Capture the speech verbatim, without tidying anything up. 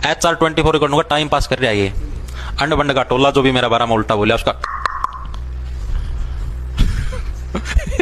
H R twenty four record time pass कर रहा है ये अंड बंड का टोला जो भी मेरा बारे में उल्टा बोलिया उसका